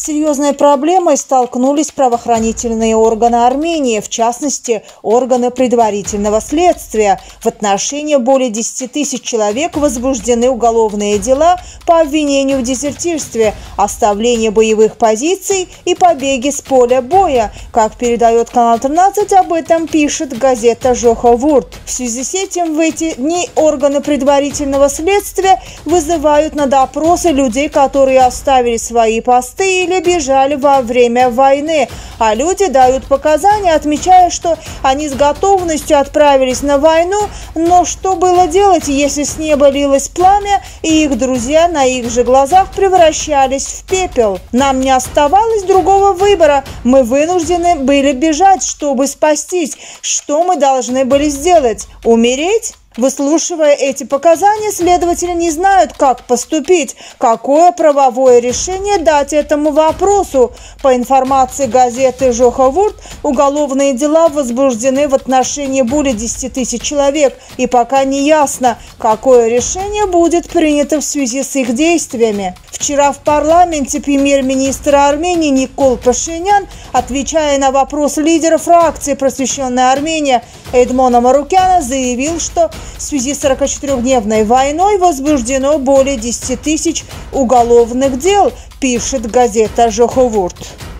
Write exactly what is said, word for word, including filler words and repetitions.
С серьезной проблемой столкнулись правоохранительные органы Армении, в частности, органы предварительного следствия. В отношении более десяти тысяч человек возбуждены уголовные дела по обвинению в дезертирстве, оставлении боевых позиций и побеге с поля боя. Как передает канал тринадцать, об этом пишет газета «Жоховурт». В связи с этим в эти дни органы предварительного следствия вызывают на допросы людей, которые оставили свои посты или бежали во время войны, а люди дают показания, отмечая, что они с готовностью отправились на войну, но что было делать, если с неба лилось пламя, и их друзья на их же глазах превращались в пепел? Нам не оставалось другого выбора, мы вынуждены были бежать, чтобы спастись. Что мы должны были сделать? Умереть? Выслушивая эти показания, следователи не знают, как поступить, какое правовое решение дать этому вопросу. По информации газеты «Жоховурт», уголовные дела возбуждены в отношении более десяти тысяч человек, и пока не ясно, какое решение будет принято в связи с их действиями. Вчера в парламенте премьер-министр Армении Никол Пашинян, отвечая на вопрос лидера фракции «Просвещенная Армения» Эдмона Марукяна, заявил, что в связи с сорокачетырёхдневной войной возбуждено более десяти тысяч уголовных дел, пишет газета «Жоховурт».